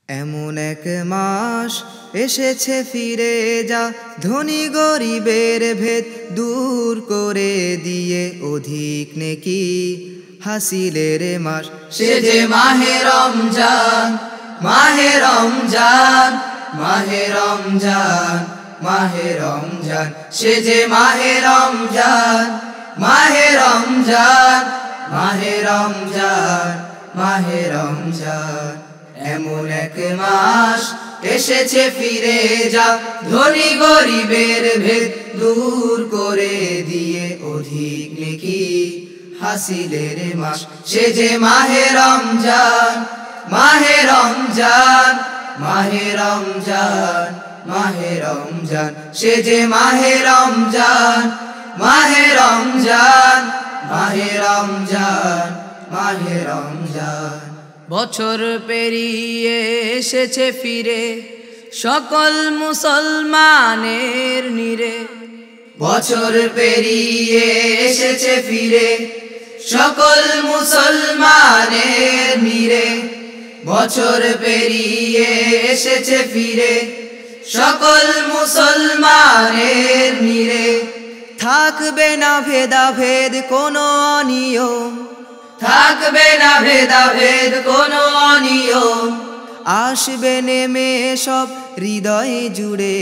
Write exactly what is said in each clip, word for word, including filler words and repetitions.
এমন এক মাস এসেছে ফিরে যা ধনী গরিবের ভেদ দূর করে দিয়ে অধিক নেকি হাসিলের মাস সে যে মাহে রমজান মাহে রমজান মাহে রমজান মাহে রমজান সে যে মাহে রমজান মাহে রমজান মাহে রমজান মাহে রমজান এমন এক মাস এসেছে ফিরে যা ধনী গরিবের ভেদ দূর করে দিয়ে অধিক নেকি হাসিলের মাস সে যে মাহে রমজান মাহে রমজান মাহে রমজান মাহে রমজান সে যে মাহে রমজান মাহে রমজান মাহে রমজান মাহে রমজান বছর পেরিয়ে এসেছে ফিরে সকল মুসলমানের নিরে বছর পেরিয়ে এসেছে ফিরে সকল মুসলমানের নিরে বছর পেরিয়ে এসেছে ফিরে সকল মুসলমানের নিরে থাকবে না ভেদাভেদ কোনো অনিয়ম থাকবে না ভেদাভেদ কোনো অনিয়ম আসবে নেমে সব হৃদয়ে জুড়ে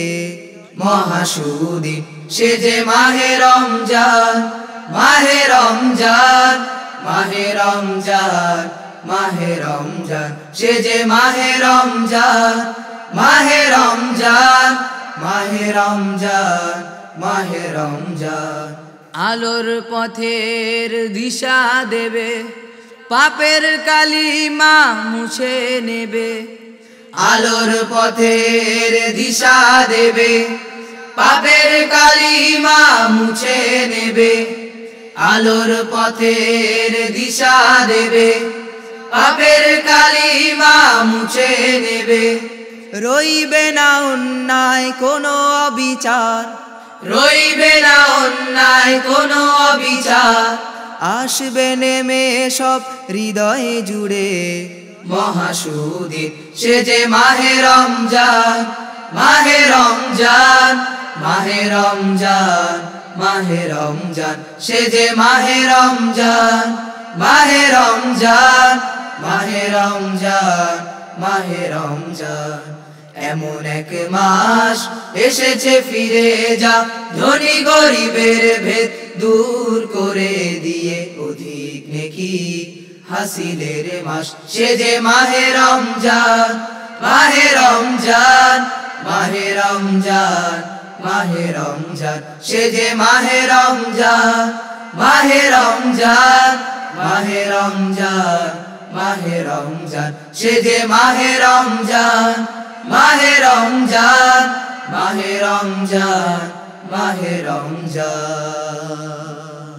মহাসুদিন সে যে মাহে রমজান মাহে রমজান মাহে রমজান মাহে রমজান সে যে মাহে রমজান মাহে রমজান মাহে রমজান মাহে রমজান আলোর পথের দিশা দেবে পাপের কালিমা মুছে নেবে আলোর পথের দিশা দেবে পাপের কালিমা মুছে নেবে আলোর পথের দিশা দেবে পাপের কালিমা মুছে নেবে রইবে না অন্যায় কোনো অবিচার রইবে না অন্যায় কোনো অবিচার আসবে নেমে সব হৃদয়ে জুড়ে মহাসুদিন সে যে মাহে রমজান মাহে রমজান মাহে রমজান মাহে রমজান সে যে মাহে রমজান মাহে রমজান মাহে রমজান মাহে রমজান এমন এক মাস এসেছে ফিরে যা ধনী গরিবের ভেদ দূর করে দিয়ে অধিক নেকি হাসিলের মাস সে যে মাহে রমজান মাহে রমজান মাহে রমজান মাহে রমজান সে যে মাহে রমজান মাহে রমজান মাহে রমজান মাহে রমজান সে যে মাহে রমজান মাহে রমজান মাহে রমজান মাহে রমজান।